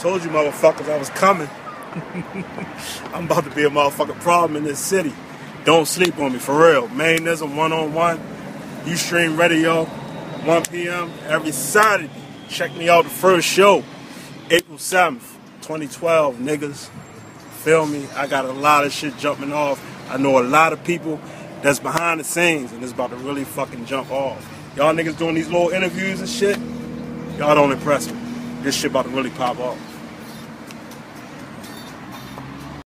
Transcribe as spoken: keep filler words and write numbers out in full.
Told you motherfuckers I was coming. I'm about to be a motherfucking problem in this city. Don't sleep on me, for real. Maine Izm one-on-one. Ustream Radio, one p m every Saturday. Check me out the first show, April seventh, twenty twelve, niggas. Feel me? I got a lot of shit jumping off. I know a lot of people that's behind the scenes and it's about to really fucking jump off. Y'all niggas doing these little interviews and shit, y'all don't impress me. This shit about to really pop off.